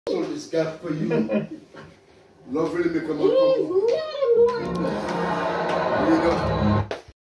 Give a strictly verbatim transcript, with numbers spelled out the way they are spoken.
So this got for you. Love really make a man come. Read up.